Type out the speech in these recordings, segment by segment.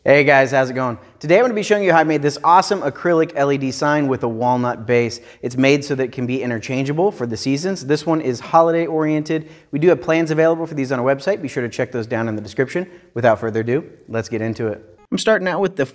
Hey guys, how's it going? Today I'm going to be showing you how I made this awesome acrylic LED sign with a walnut base. It's made so that it can be interchangeable for the seasons. This one is holiday oriented. We do have plans available for these on our website. Be sure to check those down in the description. Without further ado, let's get into it. I'm starting out with the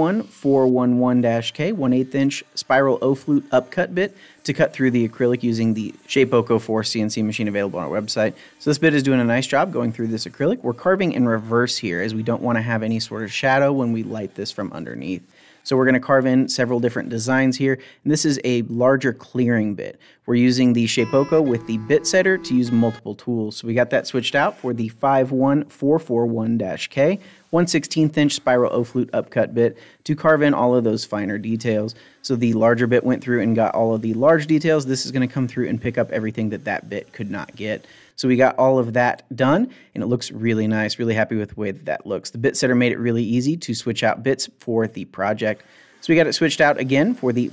51411-K 1/8 inch spiral O-flute upcut bit to cut through the acrylic using the Shapeoko 4 CNC machine available on our website. So this bit is doing a nice job going through this acrylic. We're carving in reverse here as we don't want to have any sort of shadow when we light this from underneath. So we're going to carve in several different designs here. And this is a larger clearing bit. We're using the Shapeoko with the bit setter to use multiple tools. So we got that switched out for the 51441-K 1/16 inch spiral O-flute upcut bit to carve in all of those finer details. So the larger bit went through and got all of the large details. This is going to come through and pick up everything that that bit could not get. So we got all of that done, and it looks really nice. Really happy with the way that that looks. The bit setter made it really easy to switch out bits for the project. So we got it switched out again for the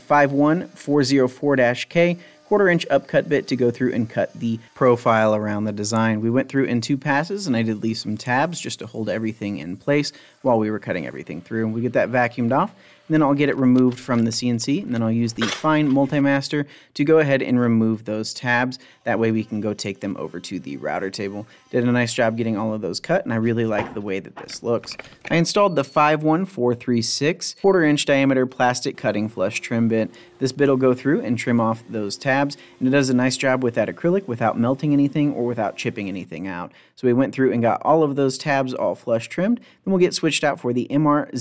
51404-K 1/4 inch upcut bit to go through and cut the profile around the design. We went through in 2 passes, and I did leave some tabs just to hold everything in place while we were cutting everything through. We get that vacuumed off, and then I'll get it removed from the CNC, and then I'll use the fine multimaster to go ahead and remove those tabs. That way we can go take them over to the router table. Did a nice job getting all of those cut, and I really like the way that this looks. I installed the 51436 1/4 inch diameter plastic cutting flush trim bit. This bit will go through and trim off those tabs, and it does a nice job with that acrylic without melting anything or without chipping anything out. So we went through and got all of those tabs all flush trimmed. Then we'll get switched out for the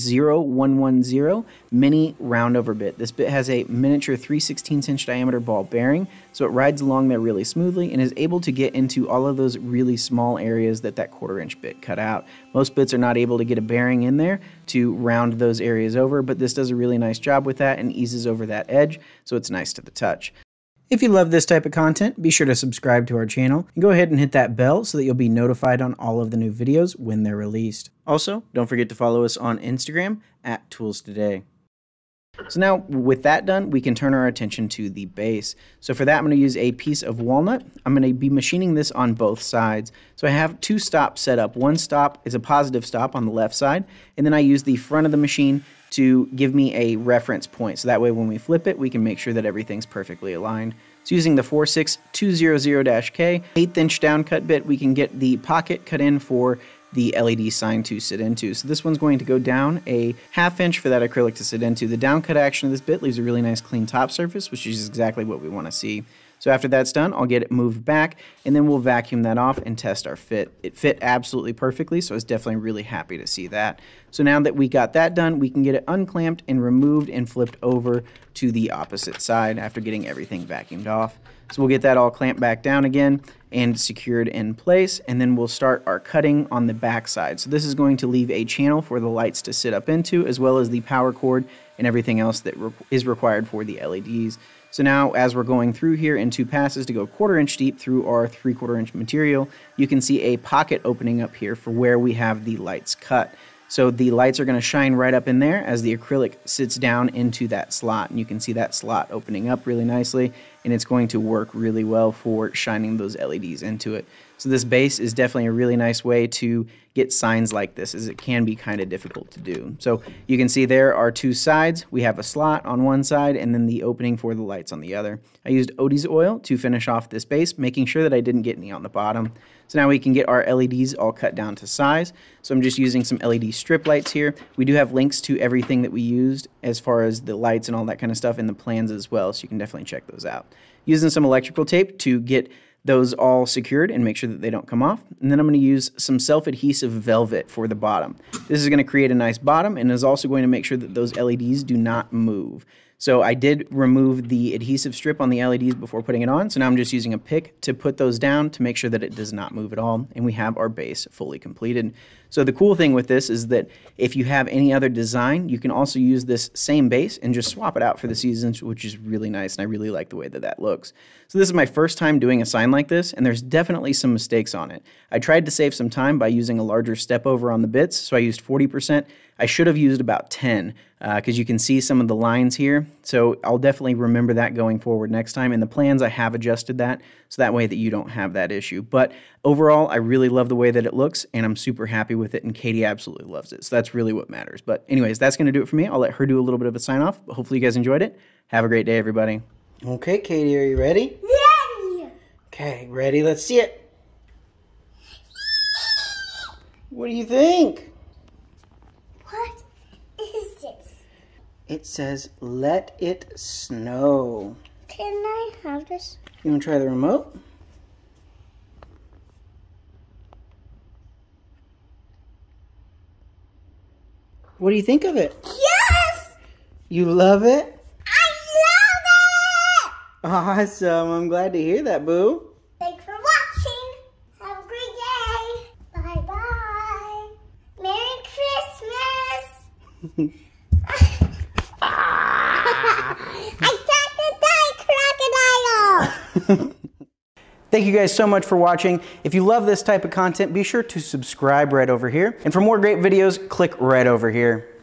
MR0110 mini roundover bit. This bit has a miniature 3/16 inch diameter ball bearing, so it rides along there really smoothly and is able to get into all of those really small areas that 1/4 inch bit cut out. Most bits are not able to get a bearing in there to round those areas over, but this does a really nice job with that and eases over that edge, so it's nice to the touch. If you love this type of content, be sure to subscribe to our channel and go ahead and hit that bell so that you'll be notified on all of the new videos when they're released. Also, don't forget to follow us on Instagram at ToolsToday. So now with that done, we can turn our attention to the base. So for that, I'm going to use a piece of walnut. I'm going to be machining this on both sides. So I have 2 stops set up. One stop is a positive stop on the left side, and then I use the front of the machine to give me a reference point. So that way when we flip it, we can make sure that everything's perfectly aligned. So using the 46200-K 1/8 inch down cut bit, we can get the pocket cut in for the LED sign to sit into. So this one's going to go down a 1/2 inch for that acrylic to sit into. The down cut action of this bit leaves a really nice clean top surface, which is exactly what we want to see. So after that's done, I'll get it moved back, and then we'll vacuum that off and test our fit. It fit absolutely perfectly, so I was definitely really happy to see that. So now that we got that done, we can get it unclamped and removed and flipped over to the opposite side after getting everything vacuumed off. So we'll get that all clamped back down again and secured in place, and then we'll start our cutting on the back side. So this is going to leave a channel for the lights to sit up into, as well as the power cord and everything else that is required for the LEDs. So now as we're going through here in 2 passes to go 1/4 inch deep through our 3/4 inch material, you can see a pocket opening up here for where we have the lights cut. So the lights are going to shine right up in there as the acrylic sits down into that slot. And you can see that slot opening up really nicely, and it's going to work really well for shining those LEDs into it. So this base is definitely a really nice way to get signs like this, as it can be kind of difficult to do. So you can see there are 2 sides. We have a slot on one side and then the opening for the lights on the other. I used Odie's oil to finish off this base, making sure that I didn't get any on the bottom. So now we can get our LEDs all cut down to size. So I'm just using some LED strip lights here. We do have links to everything that we used as far as the lights and all that kind of stuff in the plans as well, so you can definitely check those out. Using some electrical tape to get those all secured and make sure that they don't come off. And then I'm going to use some self-adhesive velvet for the bottom. This is going to create a nice bottom and is also going to make sure that those LEDs do not move. So I did remove the adhesive strip on the LEDs before putting it on, so now I'm just using a pick to put those down to make sure that it does not move at all, and we have our base fully completed. So the cool thing with this is that if you have any other design, you can also use this same base and just swap it out for the seasons, which is really nice, and I really like the way that that looks. So this is my first time doing a sign like this, and there's definitely some mistakes on it. I tried to save some time by using a larger step over on the bits, so I used 40%. I should have used about 10, because you can see some of the lines here. So I'll definitely remember that going forward next time. In the plans, I have adjusted that so that way that you don't have that issue. But overall, I really love the way that it looks, and I'm super happy with it, and Katie absolutely loves it. So that's really what matters. But anyways, that's going to do it for me. I'll let her do a little bit of a sign off. But hopefully you guys enjoyed it. Have a great day, everybody. Okay, Katie, are you ready? Ready! Okay, ready? Let's see it. What do you think? What is this? It says, let it snow. Can I have this? You want to try the remote? What do you think of it? Yes! You love it? I love it! Awesome. I'm glad to hear that, Boo. Thanks for watching. Have a great day. Bye-bye. Merry Christmas. I got the die crocodile. Thank you guys so much for watching. If you love this type of content, be sure to subscribe right over here. And for more great videos, click right over here.